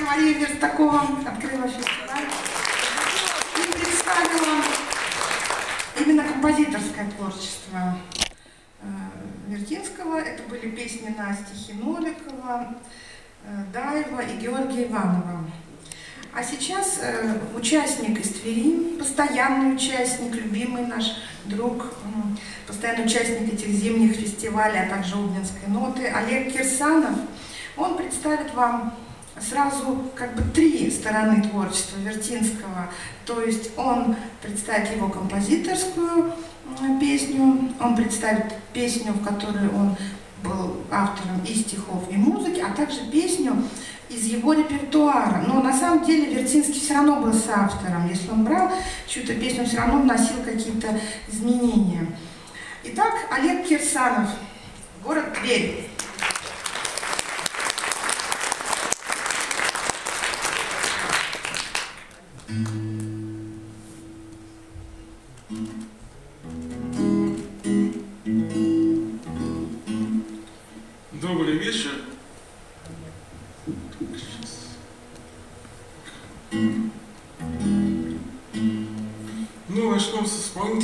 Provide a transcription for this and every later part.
Мария Верстакова открыла фестиваль и представила именно композиторское творчество Вертинского. Это были песни на стихи Новикова, Даева и Георгия Иванова. А сейчас участник из Твери, постоянный участник, любимый наш друг, постоянный участник этих зимних фестивалей, а также Обнинской ноты, Олег Кирсанов. Он представит вам сразу как бы три стороны творчества Вертинского. То есть он представит его композиторскую песню, он представит песню, в которой он был автором и стихов, и музыки, а также песню из его репертуара. Но на самом деле Вертинский все равно был соавтором. Если он брал чью-то песню, он все равно вносил какие-то изменения. Итак, Олег Кирсанов, город Тверь. Добрый вечер. Ну, начнем с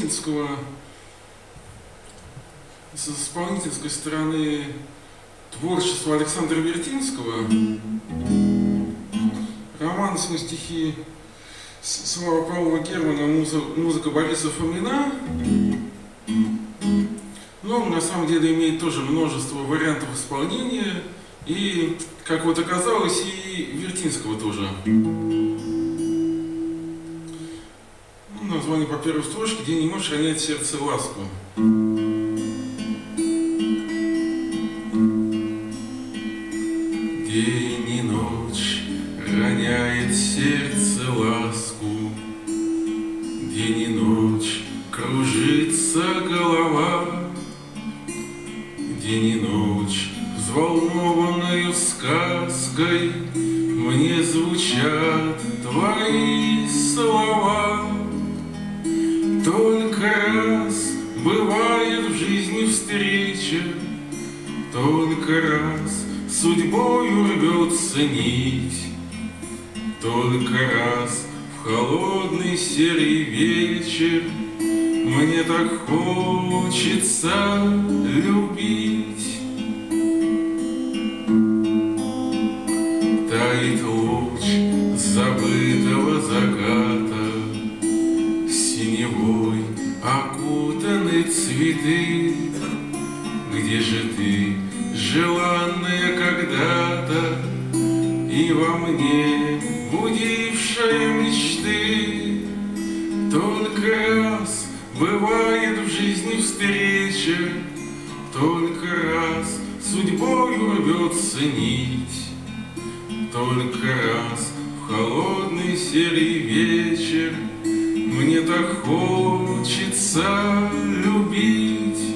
исполнительской стороны творчества Александра Вертинского. Романсы на стихи Слава Павлова Германа, музыка Бориса Фомина. Но он на самом деле имеет тоже множество вариантов исполнения. И, как вот оказалось, и Вертинского тоже. Название по первой строчке «День и ночь роняет сердце ласку». День и ночь роняет сердце ласку, день и ночь кружится голова, день и ночь взволнованною сказкой мне звучат твои слова. Только раз бывает в жизни встреча, только раз судьбою рвется нить, только раз в холодный серый вечер мне так хочется любить. Тает луч забытого заката, синевой окутаны цветы. Где же ты, желанная когда-то, и во мне будившая мечты? Только раз бывает в жизни встреча, только раз судьбою рвется нить, только раз в холодный серый вечер мне так хочется любить.